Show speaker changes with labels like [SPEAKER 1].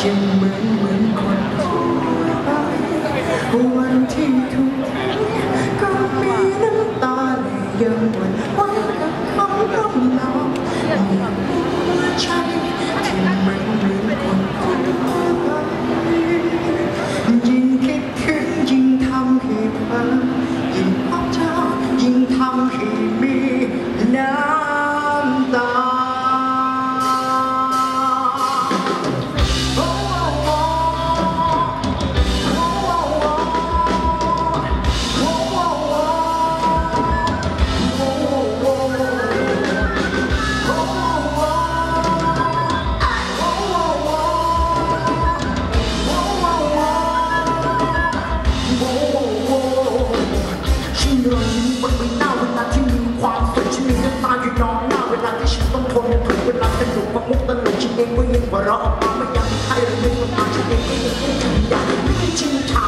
[SPEAKER 1] ฉันเหมือนคนทั่วไปวันที่ทุกทีก็มีน้ำตาและยังหวั่นไหวกับคำร่ำลามีหัวใจที่เหมือนคนทั่วไปยิ่งคิดถึงยิ่งทำให้เพ้อยิ่งพบเจอยิ่งทำให้มีน้ำตารอยยิ้มบนใบหน้าเวลาที่มีความสุขฉันมีน้ำตาอยู่นองหน้าเวลาที่ฉันต้องทนทุกเวลาสนุกมุกตลกฉันเองก็ยังหัวเราะออกมาไม่อยากให้ใครรู้ว่าฉันเองก็ยังอยากไม่ชินชา